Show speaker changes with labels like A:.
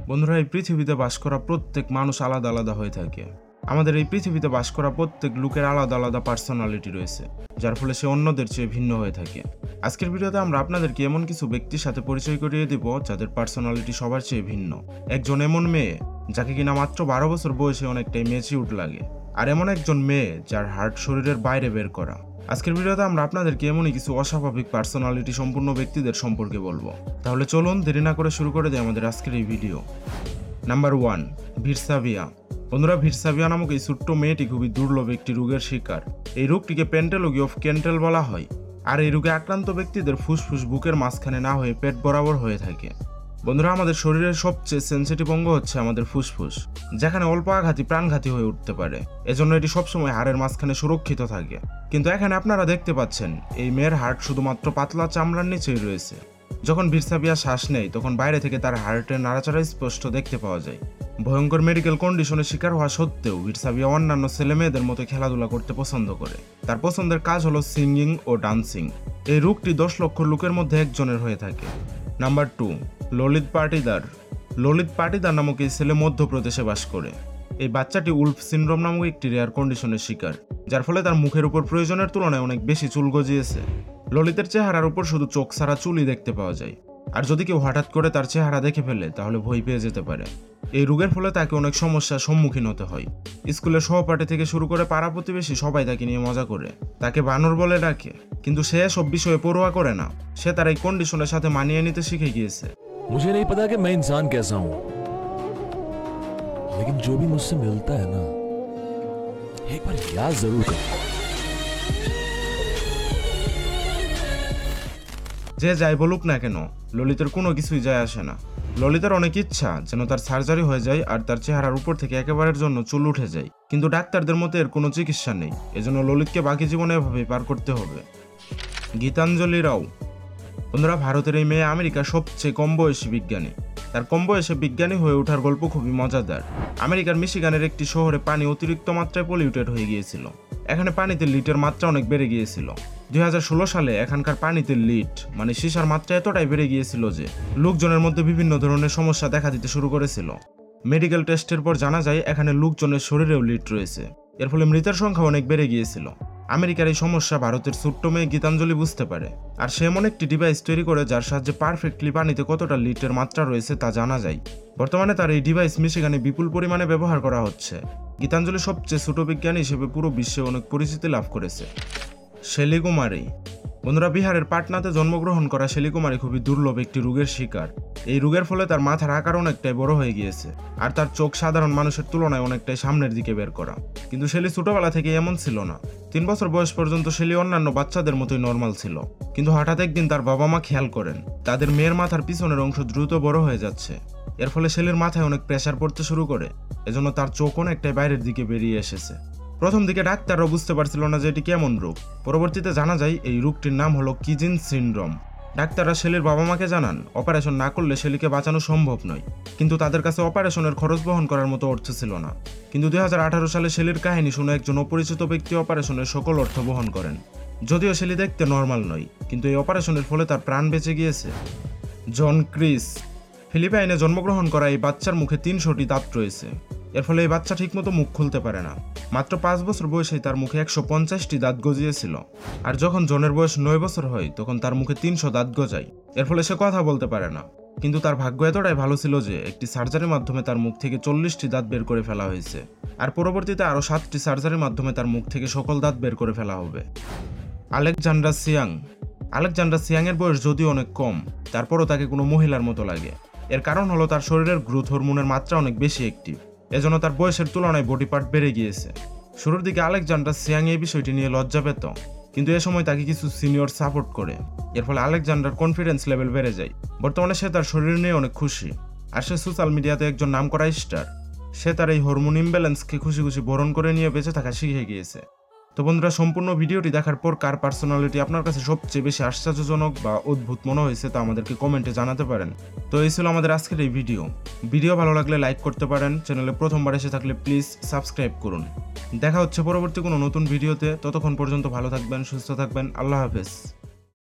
A: বন্ধুরা, এই পৃথিবীতে বাস করা প্রত্যেক মানুষ আলাদা আলাদা হয়ে থাকে। আমাদের এই পৃথিবীতে বাস করা প্রত্যেক লোকের আলাদা আলাদা পার্সোনালিটি রয়েছে, যার ফলে সে অন্যদের চেয়ে ভিন্ন হয়ে থাকে। আজকের ভিডিওতে আমরা আপনাদেরকে এমন কিছু ব্যক্তির সাথে পরিচয় করিয়ে দিব যাদের পার্সোনালিটি সবার চেয়ে ভিন্ন। একজন এমন মেয়ে যাকে কিনা মাত্র 12 বছর বয়সে অনেকটাই ম্যাচিউরড লাগে, আর এমন একজন মেয়ে যার হার্ট শরীরের বাইরে বের করা। আজকের ভিডিওতে আমরা আপনাদেরকে এমনই কিছু অস্বাভাবিক পার্সোনালিটি সম্পূর্ণ ব্যক্তিদের সম্পর্কে বলবো। তাহলে চলুন দেরি না করে শুরু করে দেয় আমাদের আজকের এই ভিডিও। নাম্বার 1, ভিরসাভিয়া। বন্ধুরা, ভিরসাভিয়া নামক এই ছোট্ট মেয়েটি খুবই দুর্লভ একটি রোগের শিকার। এই রোগটিকে পেন্টেলজি অফ কেন্টেল বলা হয়, আর এই রোগে আক্রান্ত ব্যক্তিদের ফুসফুস বুকের মাঝখানে না হয়ে পেট বরাবর হয়ে থাকে। বন্ধুরা, আমাদের শরীরের সবচেয়ে সেন্সিটিভ অঙ্গ হচ্ছে আমাদের ফুসফুস, যেখানে অল্প আঘাতই প্রাণঘাতী হয়ে উঠতে পারে। এজন্য এটি সবসময় হাড়ের মাঝখানে সুরক্ষিত থাকে। কিন্তু এখানে আপনারা দেখতে পাচ্ছেন এই মেয়ের হার্ট শুধুমাত্র পাতলা চামড়ার নিচেই রয়েছে। যখন ভিরসাভিয়া শ্বাস নেয় তখন বাইরে থেকে তার হার্টের নাড়াচাড়া স্পষ্ট দেখতে পাওয়া যায়। ভয়ঙ্কর মেডিকেল কন্ডিশনের শিকার হওয়া সত্ত্বেও ভিরসাভিয়া অন্যান্য ছেলে মেয়েদের মতো খেলাধুলা করতে পছন্দ করে। তার পছন্দের কাজ হলো সিঙ্গিং ও ডান্সিং। এই রোগটি 10 লক্ষ লোকের মধ্যে একজনের হয়ে থাকে। নাম্বার 2, ললিত পাটিদার। ললিত পাটিদার নামক এই ছেলে মধ্যপ্রদেশে বাস করে। এই বাচ্চাটি উলফ সিনড্রোম নামক একটি রেয়ার কন্ডিশনের শিকার, যার ফলে তার মুখের উপর প্রয়োজনের তুলনায় অনেক বেশি চুল গজিয়েছে। ললিতের চেহারার উপর শুধু চোখ ছাড়া চুলই দেখতে পাওয়া যায়, আর যদি কেউ হঠাৎ করে তার চেহারা দেখে ফেলে তাহলে ভয় পেয়ে যেতে পারে। এই রোগের ফলে তাকে অনেক সমস্যার সম্মুখীন হতে হয়। স্কুলের সহপাঠী থেকে শুরু করে পাড়া প্রতিবেশী সবাই তাকে নিয়ে মজা করে, তাকে বানর বলে ডাকে। কিন্তু সে সব বিষয়ে পরোয়া করে না। সে তার এই কন্ডিশনের সাথে মানিয়ে নিতে শিখে গিয়েছে।
B: मुझे नहीं पता कि मैं इंसान कैसा हूं, लेकिन जो भी मुझसे मिलता है ना, एक बार याद जरूर कर।
A: যে যাই বলুক না কেন, ললিতের কোনো কিছুই যায় আসে না। ললিতের অনেক ইচ্ছা যেন তার সার্জারি হয়ে যায় আর তার চেহারার উপর থেকে একেবারের জন্য চুল উঠে যায়, কিন্তু ডাক্তারদের মতে এর কোনো চিকিৎসা নেই। এজন্য ললিতকে বাকি জীবনে এভাবেই পার করতে হবে। গীতাঞ্জলি রাও। বন্ধুরা, ভারতের এই মেয়ে আমেরিকার সবচেয়ে কম বয়সী বিজ্ঞানী। তার কম বয়সে বিজ্ঞানী হয়ে ওঠার গল্প খুবই মজাদার। আমেরিকার মিশিগানের একটি শহরে পানি অতিরিক্ত মাত্রায় পলিউটেড হয়ে গিয়েছিল। এখানে পানিতে লিটের মাত্রা অনেক বেড়ে গিয়েছিল। 2016 সালে এখানকার পানিতে লিট মানে সীসার মাত্রা এতটাই বেড়ে গিয়েছিল যে লোকজনের মধ্যে বিভিন্ন ধরনের সমস্যা দেখা দিতে শুরু করেছিল। মেডিকেল টেস্টের পর জানা যায় এখানে লোকজনের শরীরেও লিট রয়েছে। এর ফলে মৃতের সংখ্যা অনেক বেড়ে গিয়েছিল। আমেরিকার এই সমস্যা ভারতের ছোট্ট মেয়ে গীতাঞ্জলি বুঝতে পারে, আর সে এমন একটি ডিভাইস তৈরি করে যার সাহায্যে পারফেক্টলি পানিতে কতটা লিটের মাত্রা রয়েছে তা জানা যায়। বর্তমানে তার এই ডিভাইস মিশিগানে বিপুল পরিমাণে ব্যবহার করা হচ্ছে। গীতাঞ্জলি সবচেয়ে ছোট বিজ্ঞানী হিসেবে পুরো বিশ্বে অনেক পরিচিতি লাভ করেছে। শেলি কুমারী। বন্ধুরা, বিহারের পাটনাতে জন্মগ্রহণ করা শেলি কুমারী খুবই দুর্লভ একটি রোগের শিকার। এই রোগের ফলে তার মাথার আকার অনেকটাই বড় হয়ে গিয়েছে, আর তার চোখ সাধারণ মানুষের তুলনায় অনেকটাই সামনের দিকে বের করা। কিন্তু শেলি ছোটবেলা থেকে এমন ছিল না। 3 বছর বয়স পর্যন্ত শেলি অন্যান্য বাচ্চাদের মতোই নর্মাল ছিল। কিন্তু হঠাৎ একদিন তার বাবা মা খেয়াল করেন তাদের মেয়ের মাথার পিছনের অংশ দ্রুত বড় হয়ে যাচ্ছে। এর ফলে শেলির মাথায় অনেক প্রেসার পড়তে শুরু করে, এজন্য তার চোখ অনেকটাই বাইরের দিকে বেরিয়ে এসেছে। প্রথম দিকে ডাক্তাররাও বুঝতে পারছিল না যে এটি কেমন রোগ। পরবর্তীতে জানা যায় এই রোগটির নাম হলো কিজিন সিনড্রোম। ডাক্তাররা শেলির বাবা মাকে জানান অপারেশন না করলে শেলিকে বাঁচানো সম্ভব নয়, কিন্তু তাদের কাছে অপারেশনের খরচ বহন করার মতো অর্থ ছিল না। কিন্তু 2018 সালে শেলির কাহিনী শুনে একজন অপরিচিত ব্যক্তি অপারেশনের সকল অর্থ বহন করেন। যদিও শেলি দেখতে নর্মাল নয়, কিন্তু এই অপারেশনের ফলে তার প্রাণ বেঁচে গিয়েছে। জন ক্রিস। ফিলিপাইনে জন্মগ্রহণ করা এই বাচ্চার মুখে 300টি দাঁত রয়েছে। এর ফলে এই বাচ্চা ঠিকমতো মুখ খুলতে পারে না। মাত্র 5 বছর বয়সেই তার মুখে 150টি দাঁত গজিয়েছিল, আর যখন জনের বয়স 9 বছর হয় তখন তার মুখে 300 দাঁত গজায়। এর ফলে সে কথা বলতে পারে না। কিন্তু তার ভাগ্য এতটাই ভালো ছিল যে একটি সার্জারির মাধ্যমে তার মুখ থেকে 40টি দাঁত বের করে ফেলা হয়েছে, আর পরবর্তীতে আরও 7টি সার্জারির মাধ্যমে তার মুখ থেকে সকল দাঁত বের করে ফেলা হবে। আলেকজান্ডার সিয়াং। আলেকজান্ডার সিয়াংয়ের বয়স যদিও অনেক কম, তারপরও তাকে কোনো মহিলার মতো লাগে। এর কারণ হলো তার শরীরের গ্রোথ হরমোনের মাত্রা অনেক বেশি অ্যাক্টিভ, এজন্য তার বয়সের তুলনায় বডি পার্ট বেড়ে গিয়েছে। শুরুর দিকে আলেকজান্ডার সিয়াং এই বিষয়টি নিয়ে লজ্জা পেত, কিন্তু এ সময় তাকে কিছু সিনিয়র সাপোর্ট করে। এর ফলে আলেকজান্ডার কনফিডেন্স লেভেল বেড়ে যায়। বর্তমানে সে তার শরীর নিয়ে অনেক খুশি, আর সে সোশ্যাল মিডিয়াতে একজন নামকরা স্টার। সে তার এই হরমোন ইমব্যালেন্সকে খুশি খুশি বরণ করে নিয়ে বেঁচে থাকা শিখে গিয়েছে। তো বন্ধুরা, সম্পূর্ণ ভিডিওটি দেখার পর কার পার্সোনালিটি আপনার কাছে সবচেয়ে বেশি আশ্চর্যজনক বা অদ্ভুত মনে হয়েছে তা আমাদেরকে কমেন্টে জানাতে পারেন। তো এই ছিল আমাদের আজকের এই ভিডিও ভালো লাগলে লাইক করতে পারেন। চ্যানেলে প্রথমবার এসে থাকলে প্লিজ সাবস্ক্রাইব করুন। দেখা হচ্ছে পরবর্তী কোনো নতুন ভিডিওতে। ততক্ষণ পর্যন্ত ভালো থাকবেন, সুস্থ থাকবেন। আল্লাহ হাফেজ।